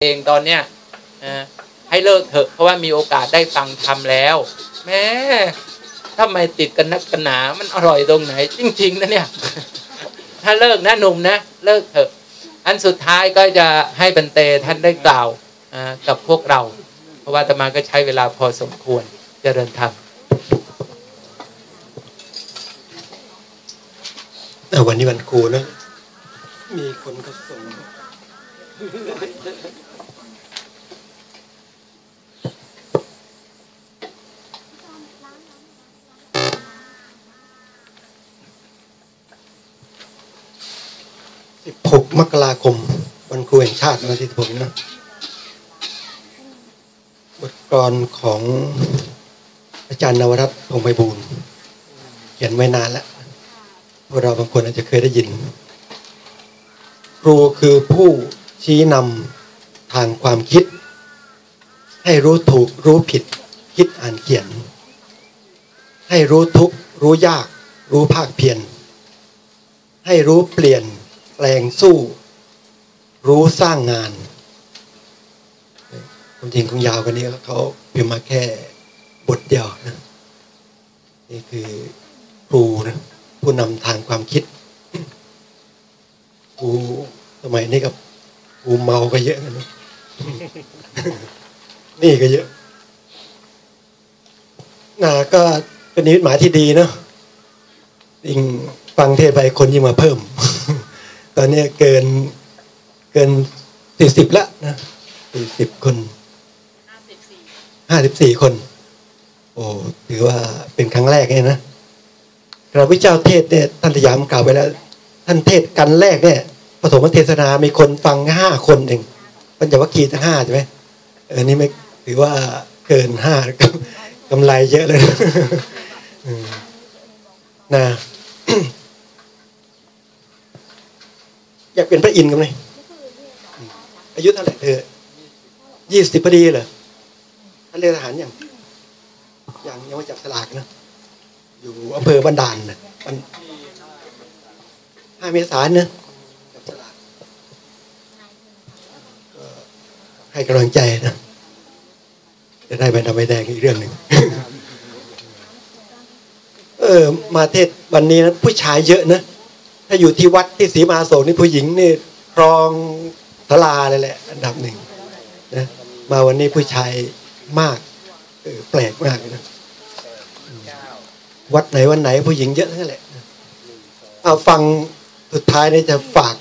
เองตอนเนี้ยให้เลิกเถอะเพราะว่ามีโอกาสได้ฟังธรรมแล้วแม้ทำไมติดกันนักกันหนามันอร่อยตรงไหนจริงๆนะเนี่ยถ้าเลิกนะหนุ่มนะเลิกเถอะอันสุดท้ายก็จะให้บันเตท่านได้กล่าวกับพวกเราเพราะว่าอาตมาก็ใช้เวลาพอสมควรเจริญธรรมวันนี้วันครูนะมีคนก็ส่ง16 มกราคมวันครูแห่งชาติวันที่16นะบทกลอนของอาจารย์นวรัตน์ พงษ์ไพบูลย์เขียนไว้นานแล้วพวกเราบางคนอาจจะเคยได้ยินครูคือผู้ชี้นำทางความคิดให้รู้ถูกรู้ผิดคิดอ่านเขียนให้รู้ทุกข์รู้ยากรู้ภาคเพียรให้รู้เปลี่ยนแปลงสู้รู้สร้างงานความจริงคงยาวกว่านี้เขาเพียงมาแค่บทเดียวนะนี่คือครูนะผู้นำทางความคิดครูสมัยนี้กับครูเมาก็เยอะนะนี่ก็เยอะก็เป็นนิมิตหมายที่ดีเนาะยิ่งฟังเทศไปคนยิ่งมาเพิ่มตอนนี้เกิน40แล้วนะ40 คน54 คนโอ้ถือว่าเป็นครั้งแรกเลยนะพระพุทธเจ้าเทศเนี่ยท่านสยามกล่าวไปแล้วท่านเทศกันแรกเนี่ยปฐมเทศนามีคนฟัง5 คนเองปัญจวัคคีย์ทั้ง5ใช่ไหมนี่ไม่ถือว่าเกิน5กำไรเยอะเลยนะอยากเป็นพระอินทร์กันไหมอายุเท่าไหร่เธอ20 พอดีเหรอท่านเรียนทหารยังไม่จับสลากนะอยู่อำเภอบันดาลนะ5 เมษายนนะจับสลากให้กำลังใจนะจะได้ใบดำใบแดงอีกเรื่องหนึ่งมาเทศวันนี้นะผู้ชายเยอะนะถ้าอยู่ที่วัดที่ศรีมหาโศกนี่ผู้หญิงนี่ครองศาลาเลยแหละอันดับ 1นะมาวันนี้ผู้ชายมากแปลกมากนะวัดไหนวันไหนผู้หญิงเยอะนั่นแหละเอาฟังสุดท้ายนี่จะฝาก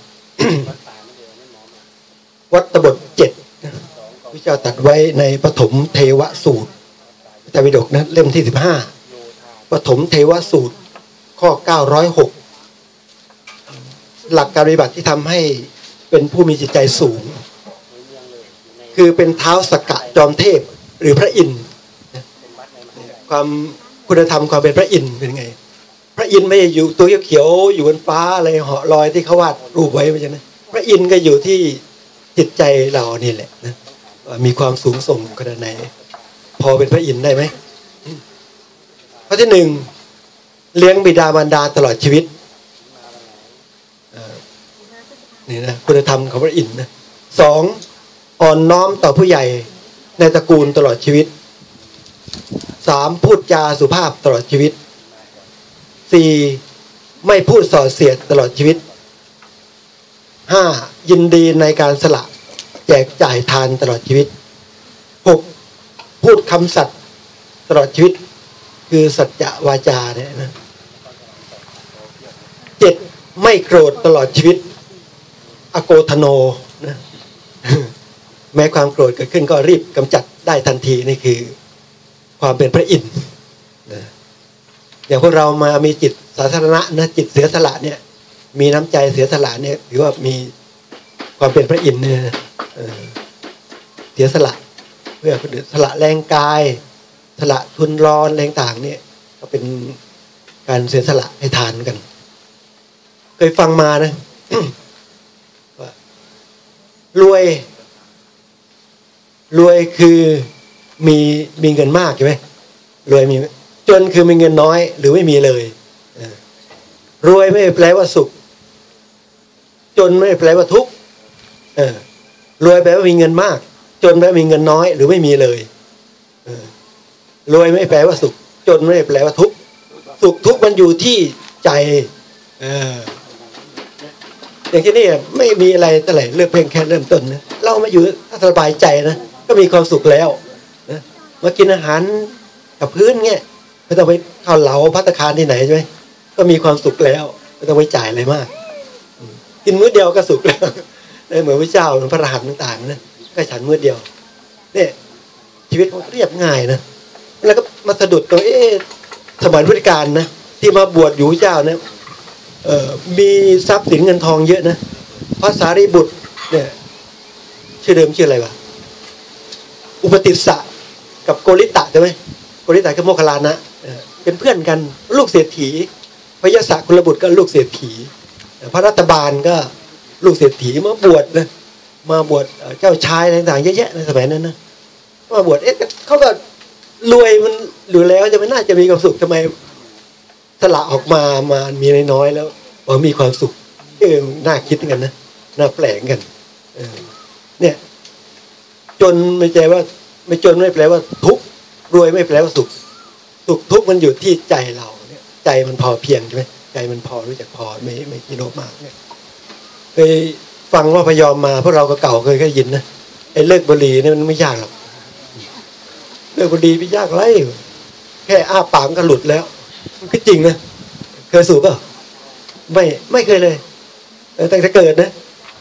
วัตตบท 7นะพระเจ้าตรัสไว้ในปฐมเทวสูตรพระไตรปิฎกนะเล่มที่15ปฐมเทวสูตรข้อ906หลักการปฏิบัติที่ทำให้เป็นผู้มีจิตใจสูงคือเป็นเท้าสกกะจอมเทพหรือพระอินทร์ความคุณธรรมความเป็นพระอินทร์เป็นไงพระอินทร์ไม่ได้อยู่ตัวเขียวๆอยู่บนฟ้าอะไรเหาะลอยที่เขาวาดรูปไว้ไม่ใช่นะพระอินทร์ก็อยู่ที่จิตใจเรานี่แหละนะมีความสูงส่งขนาดไหนพอเป็นพระอินทร์ได้ไหมข้อที่ 1เลี้ยงบิดามารดาตลอดชีวิตนี่นะคุณธรรมของพระอินทร์นะ2อ่อนน้อมต่อผู้ใหญ่ในตระกูลตลอดชีวิต3พูดจาสุภาพตลอดชีวิต4ไม่พูดส่อเสียดตลอดชีวิต5ยินดีในการสละแจกจ่ายทานตลอดชีวิต6พูดคำสัตย์ตลอดชีวิตคือสัจจะวาจาเนี่ยนะ7ไม่โกรธตลอดชีวิตอโกธโนนะแม้ความโกรธเกิดขึ้นก็รีบกำจัดได้ทันทีนี่คือความเป็นพระอินทร์นะอย่างพวกเรามามีจิตสาธารณะนะจิตเสียสละเนี่ยมีน้ำใจเสียสละเนี่ยถือว่ามีความเป็นพระอินทร์เนี่ยเสียสละเพื่อคนอื่นสละแรงกายสละทุนร้อนแรงต่างเนี่ยก็เป็นการเสียสละให้ทานกันเคยฟังมานะว่ารวยคือมีเงินมากใช่ไหมรวยมีจนคือมีเงินน้อยหรือไม่มีเลยรวยไม่แปลว่าสุขจนไม่แปลว่าทุกข์รวยแปลว่ามีเงินมากจนแปลว่ามีเงินน้อยหรือไม่มีเลยรวยไม่แปลว่าสุขจนไม่แปลว่าทุกข์สุขทุกข์มันอยู่ที่ใจอย่างที่นี่ไม่มีอะไรเท่าไหร่เลือกเพียงแค่เริ่มต้นนะเรามาอยู่ถ้าสบายใจนะก็มีความสุขแล้วนะมากินอาหารกับพื้นเงี้ยไม่ต้องไปเข้าเหลาภัตตาคารที่ไหนใช่ไหมก็มีความสุขแล้วไม่ต้องไปจ่ายอะไรมากกินมื้อเดียวก็สุขแล้วเหมือนพระเจ้าเหมือนพระอรหันต์ต่างๆนะก็ฉันมื้อเดียวเนี่ยชีวิตมันเรียบง่ายนะแล้วก็มาสะดุดตัวสมัยพุทธกาลนะที่มาบวชอยู่พระเจ้านะมีทรัพย์สินเงินทองเยอะนะพระสารีบุตรเนี่ยชื่อเดิมชื่ออะไรวะอุปติสสะกับโกริตะใช่ไหมโกริตะกับโมคคัลลานะเป็นเพื่อนกันลูกเศรษฐีพระยศกุลบุตรก็ลูกเศรษฐีพระรัตบาลก็ลูกเศรษฐีมาบวชนะมาบวชเจ้าชายต่างๆเยอะแยะในสมัยนั้นนะมาบวชเขาก็รวยมันอยู่แล้วจะไม่น่าจะมีความสุขทำไมสละออกมามีน้อยๆแล้วมีความสุขน่าคิดกันนะน่าแปลกกันเนี่ยจนไม่ใช่ว่าไม่จนไม่แปลว่าทุกข์รวยไม่แปลว่าสุขสุขทุกข์มันอยู่ที่ใจเราเนี่ยใจมันพอเพียงใช่ไหมใจมันพอรู้จักพอไม่กินโนมากเนี่ยเคยฟังว่าพยอมมาพวกเราก็เก่าเคยได้ยินนะไอ้เลิกบุหรี่เนี่ยมันไม่ยากหรอกเลิกบุหรี่ไม่ยากไรแค่อ้าปากก็หลุดแล้วมันก็จริงนะเคยสูบเปล่าไม่เคยเลยตั้งแต่เกิดนะ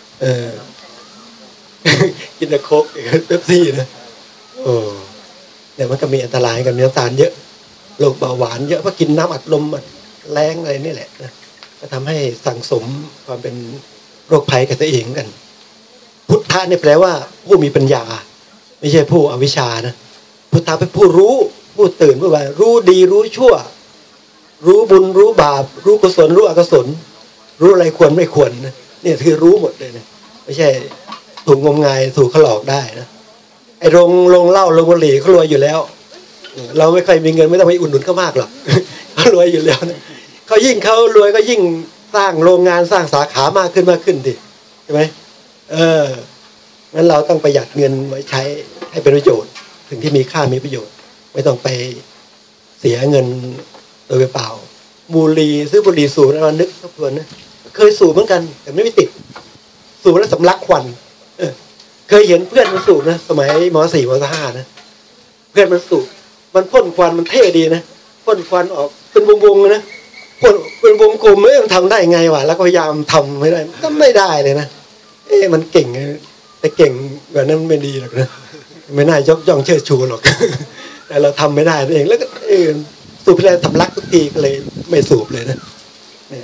กินแต่โค้กเป๊ปซี่นะแต่มันก็มีอันตรายกับน้ำตาลเยอะโรคเบาหวานเยอะเพราะกินน้ำอัดลมแรงอะไรนี่แหละนะก็ทำให้สั่งสมความเป็นโรคภัยกับตัวเองกันพุทธะเนี่ยแปลว่าผู้มีปัญญาไม่ใช่ผู้อวิชชานะพุทธะเป็นผู้รู้ผู้ตื่นผู้ว่ารู้ดีรู้ชั่วรู้บุญรู้บาปรู้กุศลรู้อกุศลรู้อะไรควรไม่ควรนะเนี่ยคือรู้หมดเลยนะไม่ใช่ถูกงมงายถูกเขาหลอกได้นะไอ้โรงเหล้าโรงบุหรี่เขารวยอยู่แล้วเราไม่ค่อยมีเงินไม่ต้องไปอุดหนุนเขามากหรอกเขารวยอยู่แล้วนะเขายิ่งเขารวยก็ยิ่งสร้างโรงงานสร้างสาขามากขึ้นดิใช่ไหมงั้นเราต้องประหยัดเงินไว้ใช้ให้เป็นประโยชน์ถึงที่มีค่ามีประโยชน์ไม่ต้องไปเสียเงินโดยเปล่าบุหรี่ซื้อบุหรี่สูบแล้วนึกทบทวนนะเคยสูบเหมือนกันแต่ไม่ติดสูบแล้วสำลักควันเคยเห็นเพื่อนมันสูบนะสมัยม.4 ม.5 นะเพื่อนมันสูบมันพ่นควันมันเท่ดีนะพ่นควันออกเป็นวงๆนะพ่นเป็นวงกลมมันทำได้ไงวะแล้วก็พยายามทำไม่ได้ก็ไม่ได้เลยนะมันเก่งแต่เก่งแบบนั้นไม่ดีหรอกนะไม่น่ายกย่องเชิดชูหรอกแต่เราทำไม่ได้เองแล้วก็สูบไปแล้วสำลักทุกทีก็เลยไม่สูบเลยนะเนี่ย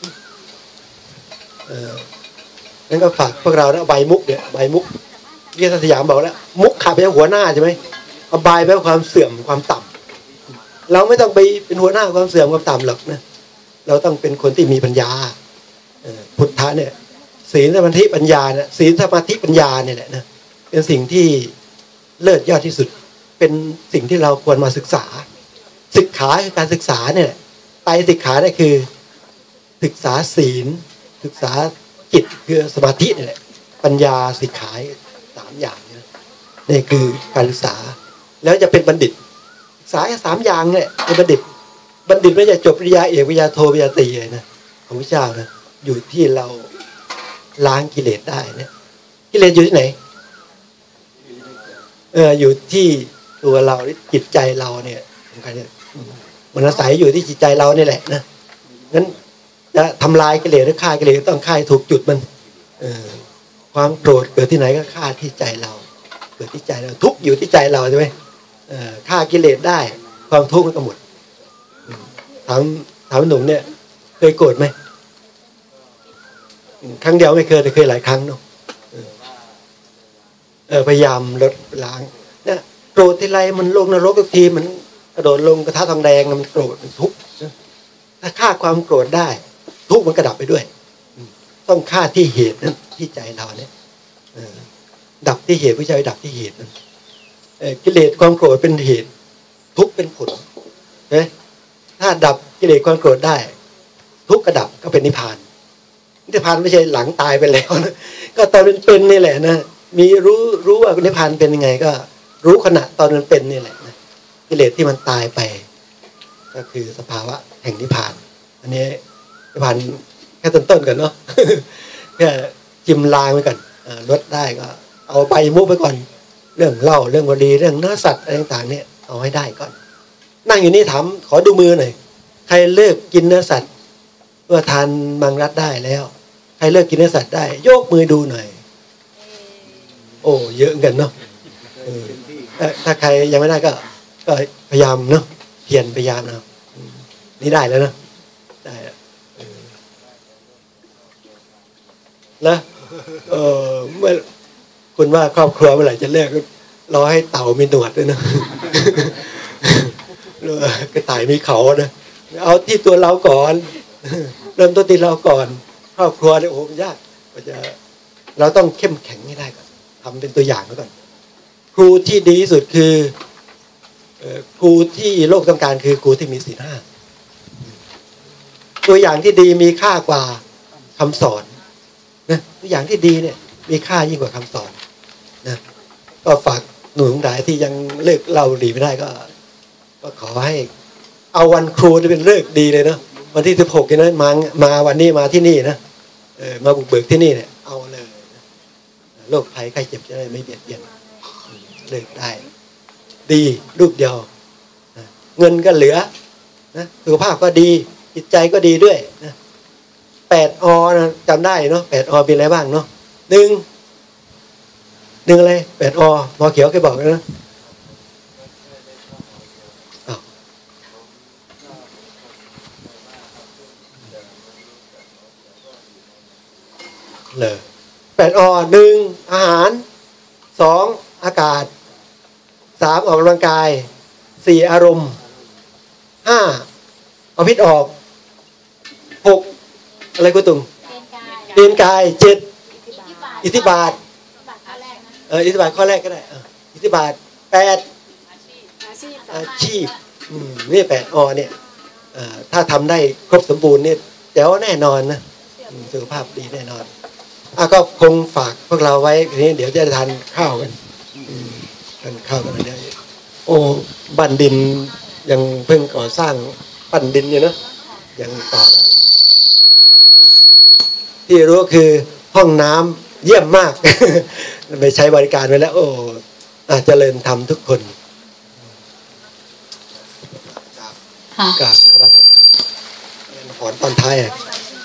นั่นก็ฝากพวกเรานะใบมุกเนี่ยใบมุกเรียกสยามบอกแล้วมุกขาไปหัวหน้าใช่ไหมเอาใบไปความเสื่อมความต่ำเราไม่ต้องไปเป็นหัวหน้าความเสื่อมความต่ำหรอกนะเราต้องเป็นคนที่มีปัญญาพุทธะเนี่ยศีลสมาธิปัญญาเนี่ยศีลสมาธิปัญญาเนี่ยแหละนะเป็นสิ่งที่เลิศยอดที่สุดเป็นสิ่งที่เราควรมาศึกษาคือการศึกษาเนี่ยไตรสิกขาเนี่ยคือศึกษาศีลศึกษาจิตคือสมาธินี่แหละปัญญาสิกขา3อย่างนี่คือการศึกษาแล้วจะเป็นบัณฑิตศึกษาแค่3อย่างเนี่ยเป็นบัณฑิตไม่ใช่จบปริญญาเอกปริญญาโทปริญญาตรีเลยนะของพระเจ้านะอยู่ที่เราล้างกิเลสได้นะกิเลสอยู่ที่ไหนอยู่ที่ตัวเราจิตใจเราเนี่ยสำคัญเนี่ยมันอาศัยอยู่ที่จิตใจเรานี่แหละนะงั้นจะทำลายกิเลสหรือฆ่ากิเลสต้องฆ่าถูกจุดมันความโกรธเกิดที่ไหนก็ฆ่าที่ใจเราเกิดที่ใจเราทุกข์อยู่ที่ใจเราใช่ไหมฆ่ากิเลสได้ความทุกข์มันก็หมดถามหนุ่มเนี่ยเคยโกรธไหมครั้งเดียวไม่เคยแต่เคยหลายครั้งเนาะพยายามลดล้างเนี่ยโกรธทีไรมันลงนรกทุกทีมันกระโดดลงกระทะทองแดงมันโกรธมันทุกข์ถ้าฆ่าความโกรธได้ทุกข์มันกระดับไปด้วยต้องฆ่าที่เหตุนั้นที่ใจเราเนี่ยดับที่เหตุผู้ชายดับที่เหตุนั้นกิเลสความโกรธเป็นเหตุทุกข์เป็นผลถ้าดับกิเลสความโกรธได้ทุกข์กระดับก็เป็นนิพพานไม่ใช่หลังตายไปแล้วนะก็ตอนเป็นนี่แหละนะมีรู้ว่านิพพานเป็นยังไงก็รู้ขณะตอนมันเป็นนี่แหละนะกิเลสที่มันตายไปก็คือสภาวะแห่งนิพพานอันนี้นิพพานแค่ต้นๆกันเนาะ แค่จิ้มลางไว้ก่อนลดได้ก็เอาไปมุกไปก่อนเรื่องเหล้าเรื่องบุหรี่เรื่องเนื้อสัตว์อะไรต่างๆเนี่ยเอาให้ได้ก่อนนั่งอยู่นี่ถามขอดูมือหน่อยใครเลิกกินเนื้อสัตว์เมื่อทานมังรัดได้แล้วใครเลิกกินเนื้อสัตว์ได้ยกมือดูหน่อยโอ้เยอะกันเนาะถ้าใครยังไม่ได้ก็พยายามเนาะเพียรพยายามนะนี่ได้แล้วเนาะได้แล้วเมื่อคุณว่าครอบครัวเมื่อไหร่จะเลิกรอให้เต่ามีหนวดด้วยนะกระต่ายมีเขานะเอาที่ตัวเราก่อนเริ่มต้นที่เราก่อนครอบครัวเนี่ยโอ้ยากเราต้องเข้มแข็งให้ได้ก่อนทำเป็นตัวอย่างก่อนครูที่ดีที่สุดคือครูที่โลกต้องการคือครูที่มีศีล 5ตัวอย่างที่ดีมีค่ากว่าคำสอนนะตัวอย่างที่ดีเนี่ยมีค่ายิ่งกว่าคำสอนนะก็ฝากหนุ่มทั้งหลายที่ยังเลิกเหล้าบุหรี่ไม่ได้ก็ขอให้เอาวันครูจะเป็นเลิกดีเลยเนาะวันที่16นี่นะมาวันนี้มาที่นี่นะมาบุกเบิกที่นี่เนี่ยเอาเลยโรคภัยไข้เจ็บจะได้ไม่เบียดเบียนเลิกได้ดีลูกเดียวเงินก็เหลือนะสุขภาพก็ดีจิตใจก็ดีด้วยนะ8 อนะจำได้เนาะ8 อเป็นอะไรบ้างเนาะหนึ่งอะไร8 อหมอเขียวเคยบอกนะเลย8 อ1อาหาร2อากาศ3ออกกำลังกาย4อารมณ์5เอาพิษออก6อะไรกูตุ่มเรียนกาย7อิทธิบาทอิทธิบาทข้อแรกก็ได้อิทธิบาท8อาชีพนี่8 อเนี่ยถ้าทำได้ครบสมบูรณ์เนี่ยแจ๋วแน่นอนนะสุขภาพดีแน่นอนก็คงฝากพวกเราไว้ทีนี้เดี๋ยวจะทานข้าวกันทานข้าวกันเดี๋ยวโอ้บ้านดินยังเพิ่งก่อสร้างปั้นดินอยู่เนาะยังต่อที่รู้ก็คือห้องน้ำเยี่ยมมาก ไปใช้บริการไปแล้วโอ้เจริญธรรมทุกคนกับคณะธรรมถอนตอนท้าย